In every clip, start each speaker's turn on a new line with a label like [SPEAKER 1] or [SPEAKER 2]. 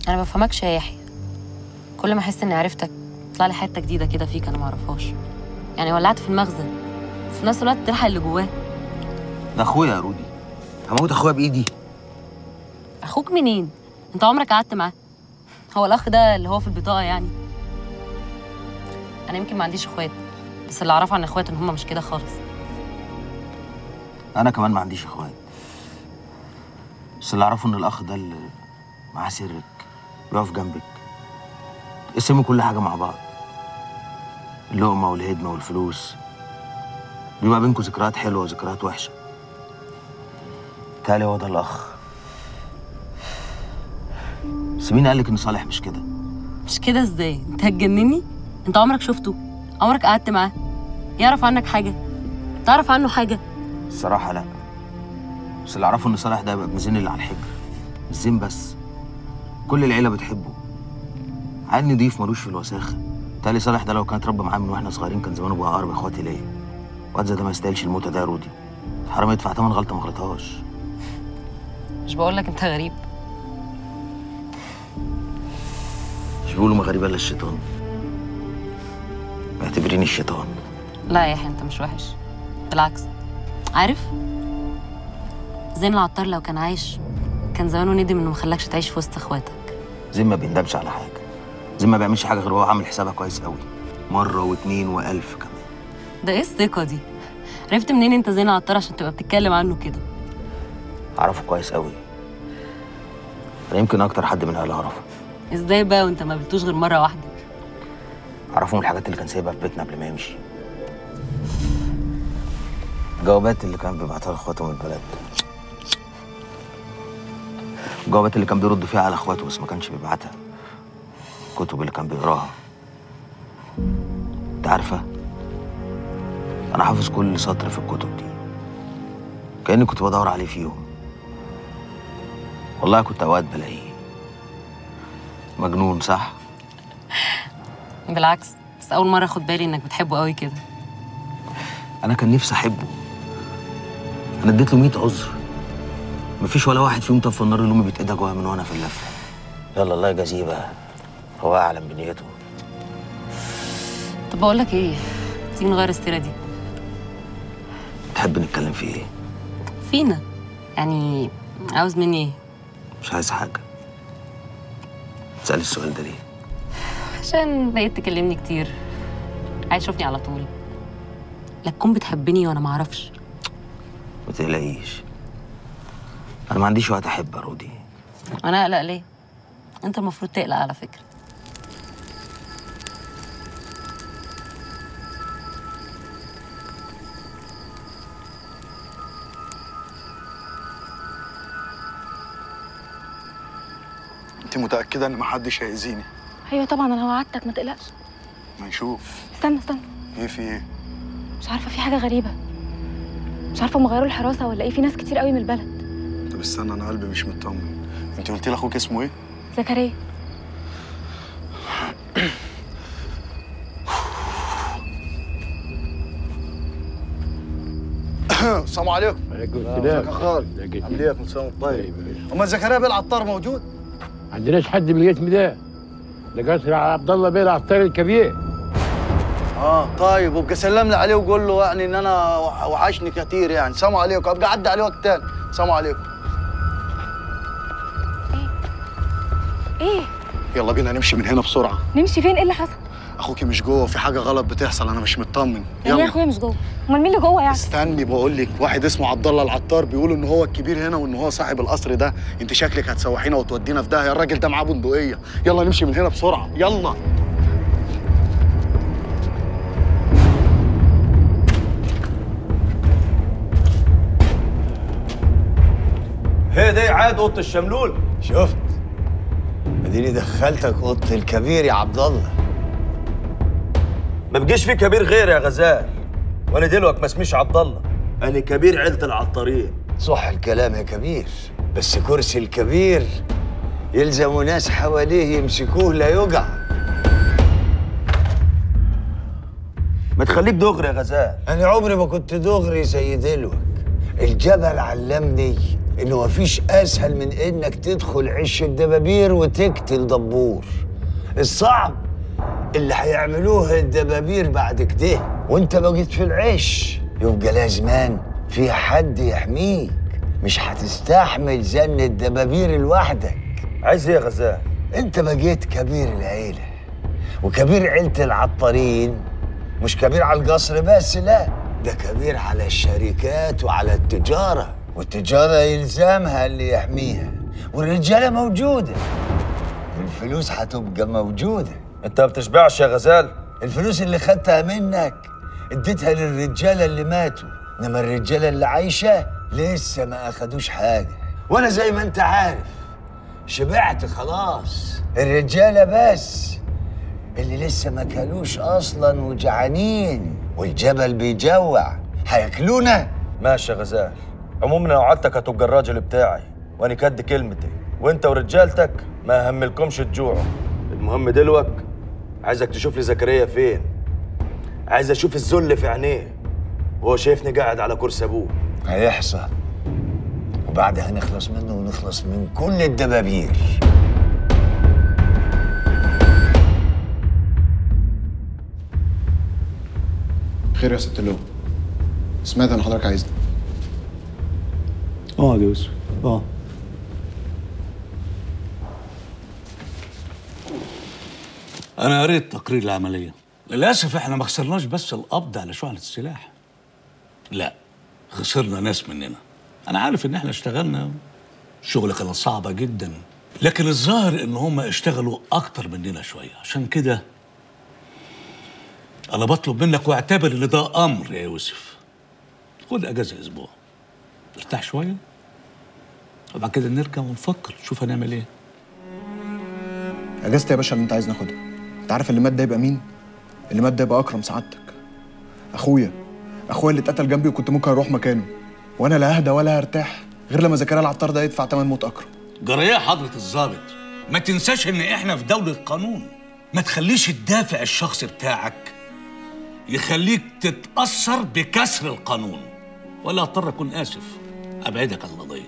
[SPEAKER 1] انا ما بفهمكش يا يحيى. كل ما احس اني عرفتك طلع لي حته جديده كده فيك انا ما اعرفهاش. يعني ولعت في المخزن وفي نفس الوقت تلحق اللي جواه.
[SPEAKER 2] ده اخويا يا رودي، هموت اخويا بايدي.
[SPEAKER 1] اخوك منين؟ انت عمرك قعدت معاه؟ هو الاخ ده اللي هو في البطاقه يعني؟ انا يمكن ما عنديش اخوات، بس اللي اعرفه عن اخواتي ان هم مش كده خالص.
[SPEAKER 2] انا كمان ما عنديش اخوات، بس اللي اعرفه ان الاخ ده اللي معاه سرك بيقف جنبك، تقسموا كل حاجه مع بعض، اللقمه والهدمه والفلوس، بيبقى بينكم ذكريات حلوه وذكريات وحشه. تالي هو ده الاخ. بس مين قالك ان صالح مش كده؟
[SPEAKER 1] مش كده ازاي؟ انت هتجنني؟ انت عمرك شفته؟ عمرك قعدت معاه؟ يعرف عنك حاجه؟ تعرف عنه حاجه؟
[SPEAKER 2] الصراحه لا، بس اللي اعرفه ان صالح ده يبقى ابن زين اللي على الحجر. مش زين بس، كل العيله بتحبه، عيل نضيف ملوش في الوساخه. تالي صالح ده لو كان اتربى معاه من واحنا صغيرين كان زمانه بقى اقرب اخواتي ليا. واد زي ده ما يستاهلش الموتة ده يا رودي، حرام يدفع تمن غلطه ما غلطهاش.
[SPEAKER 1] مش بقول لك انت غريب؟
[SPEAKER 2] مش بيقولوا ما غريب الا الشيطان؟ اعتبريني الشيطان.
[SPEAKER 1] لا يا يحيى انت مش وحش، بالعكس. عارف زين العطار لو كان عايش كان زمانه ندم انه ما خلاكش تعيش في وسط اخواتك.
[SPEAKER 2] زين ما بيندمش على حاجه، زين ما بيعملش حاجه غير وهو عامل حسابها كويس قوي، مره واتنين والف كمان.
[SPEAKER 1] ده ايه الثقه دي؟ عرفت منين انت زين العطار عشان تبقى بتتكلم عنه كده؟
[SPEAKER 2] اعرفه كويس قوي، انا يمكن اكتر حد من اهلي اعرفه.
[SPEAKER 1] ازاي بقى وانت ما قابلتوش غير مره واحده؟
[SPEAKER 2] اعرفه من الحاجات اللي كان سايبها في بيتنا قبل ما يمشي، الجوابات اللي كان بيبعتها لاخواته من البلد، الجوابات اللي كان بيرد فيها على اخواته بس ما كانش بيبعتها، الكتب اللي كان بيقراها. انت عارفه انا حافظ كل سطر في الكتب دي، كاني كنت بدور عليه فيهم. والله كنت اوقات بلاقيه. مجنون صح؟
[SPEAKER 1] بالعكس، بس اول مره اخد بالي انك بتحبه قوي كده.
[SPEAKER 2] انا كان نفسي احبه، انا اديت له 100 عذر، مفيش ولا واحد فيهم طفى النار اللي امي بتقدها جواها من وانا في اللفه. يلا الله يجازيه بقى، هو اعلم بنيته.
[SPEAKER 1] طب بقول لك ايه، تيجي نغير السيره دي؟
[SPEAKER 2] تحب نتكلم في ايه؟
[SPEAKER 1] فينا يعني. عاوز مني ايه؟
[SPEAKER 2] مش عايز حاجه. تسالي السؤال ده ليه؟
[SPEAKER 1] عشان بقيت تكلمني كتير، عايز تشوفني على طول، لا تكون بتحبني وانا ما اعرفش.
[SPEAKER 2] ما تقلقيش، انا ما عنديش وقت احب يا رودي.
[SPEAKER 1] انا اقلق ليه؟ انت المفروض تقلق على فكره.
[SPEAKER 3] انت متأكدة ان محدش هيأذيني؟
[SPEAKER 4] ايوه طبعا، انا وعدتك ما تقلقش.
[SPEAKER 3] ما نشوف.
[SPEAKER 4] استنى
[SPEAKER 3] ايه في ايه؟
[SPEAKER 4] مش عارفه، في حاجه غريبه. مش عارفه هم غيروا الحراسه ولا ايه، في ناس كتير قوي من البلد.
[SPEAKER 3] طب استنى، انا قلبي مش مطمن. انت قلتي لاخوك اسمه ايه؟
[SPEAKER 4] زكريا.
[SPEAKER 3] السلام عليكم.
[SPEAKER 5] عليكم
[SPEAKER 3] ازيك يا خالد؟ عامل ايه يا كل سنه وانت طيب؟ امال زكريا بيه العطار موجود؟
[SPEAKER 5] ما عندناش حد بالاسم ده قصر عبد الله بيه العطار الكبير.
[SPEAKER 3] طيب، وابقى سلم لي عليه وقول له يعني ان انا وحشني كتير يعني. سلام عليكم، ابقى اعدي عليه وقت تاني. سلام عليكم.
[SPEAKER 4] ايه
[SPEAKER 3] يلا بينا نمشي من هنا بسرعه.
[SPEAKER 4] نمشي فين؟ ايه اللي حصل؟
[SPEAKER 3] اخوكي مش جوه، في حاجه غلط بتحصل، انا مش مطمن.
[SPEAKER 4] يعني ايه اخويا مش جوه؟ امال مين اللي جوه يعني؟
[SPEAKER 3] استني بقول لك، واحد اسمه عبد الله العطار بيقولوا ان هو الكبير هنا وان هو صاحب القصر ده. انت شكلك هتسوحينا وتودينا في داهيه، الراجل ده معاه بندقيه. يلا نمشي من هنا بسرعه، يلا.
[SPEAKER 6] هي دي عاد اوضه الشملول.
[SPEAKER 7] شفت؟ اديني دخلتك اوضه الكبير يا عبد الله.
[SPEAKER 6] ما بقيش في كبير غير يا غزال، وانا دلوقتي ما اسميش عبد الله، انا كبير عيله العطارين.
[SPEAKER 7] صح الكلام يا كبير، بس كرسي الكبير يلزم ناس حواليه يمسكوه لا يقع.
[SPEAKER 6] ما تخليك دغري يا غزال.
[SPEAKER 7] انا عمري ما كنت دغري زي دلوك. الجبل علمني إنه مفيش أسهل من إنك تدخل عش الدبابير وتقتل دبور. الصعب اللي هيعملوه الدبابير بعد كده وانت بقيت في العش، يبقى لازمان في حد يحميك، مش هتستحمل زن الدبابير لوحدك.
[SPEAKER 6] عايز ايه يا غزال؟
[SPEAKER 7] انت بقيت كبير العيلة وكبير عيلة العطارين، مش كبير على القصر بس، لا ده كبير على الشركات وعلى التجارة، والتجارة يلزمها اللي يحميها، والرجالة موجودة، الفلوس هتبقى موجودة.
[SPEAKER 6] انت ما بتشبعش يا غزال؟
[SPEAKER 7] الفلوس اللي خدتها منك اديتها للرجالة اللي ماتوا، انما الرجالة اللي عايشة لسه ما اخدوش حاجة، وانا زي ما انت عارف شبعت خلاص. الرجالة بس اللي لسه ما كلوش اصلا وجعانين، والجبل بيجوع، هياكلونا.
[SPEAKER 6] ماشي يا غزال، عموما لو وعدتك هتبقى الراجل بتاعي وانا كد كلمتي، وانت ورجالتك ما هملكمش تجوعوا. المهم دلوك عايزك تشوف لي زكريا فين، عايز اشوف الذل في عينيه وهو شايفني قاعد على كرسي ابوه.
[SPEAKER 7] هيحصل، وبعدها نخلص منه ونخلص من كل الدبابير.
[SPEAKER 3] خير يا ست اللواء، سمعت ان حضرتك عايزني.
[SPEAKER 8] يا يوسف انا قريت تقرير العمليه. للاسف احنا ما خسرناش بس القبض على شحنه السلاح، لا خسرنا ناس مننا. انا عارف ان احنا اشتغلنا، الشغل كانت صعبه جدا، لكن الظاهر ان هم اشتغلوا اكتر مننا شويه. عشان كده انا بطلب منك واعتبر ان ده امر يا يوسف، خد اجازه اسبوع ارتاح شويه، وبعد كده نرجع ونفكر نشوف هنعمل ايه.
[SPEAKER 3] اجازتي يا باشا اللي انت عايز ناخدها. انت عارف اللي مات ده يبقى مين؟ اللي مات ده يبقى اكرم سعادتك، اخويا اللي اتقتل جنبي، وكنت ممكن اروح مكانه، وانا لا اهدى ولا هرتاح غير لما زكريا العطار ده يدفع ثمن موت اكرم.
[SPEAKER 8] جرى حضرة الضابط، ما تنساش ان احنا في دولة قانون، ما تخليش الدافع الشخصي بتاعك يخليك تتأثر بكسر القانون، ولا اضطر اكون اسف ابعدك عن القضية.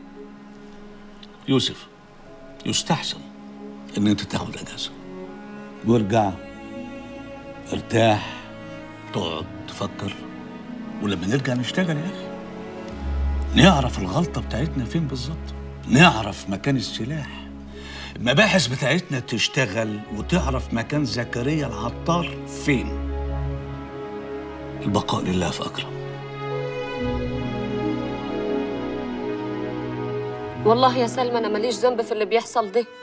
[SPEAKER 8] يوسف، يستحسن ان انت تاخد اجازة وارجع ارتاح، تقعد تفكر، ولما نرجع نشتغل يا اخي نعرف الغلطة بتاعتنا فين بالظبط، نعرف مكان السلاح، المباحث بتاعتنا تشتغل وتعرف مكان زكريا العطار فين. البقاء لله في أكرم.
[SPEAKER 9] والله يا سلمى أنا ماليش ذنب في اللي بيحصل ده،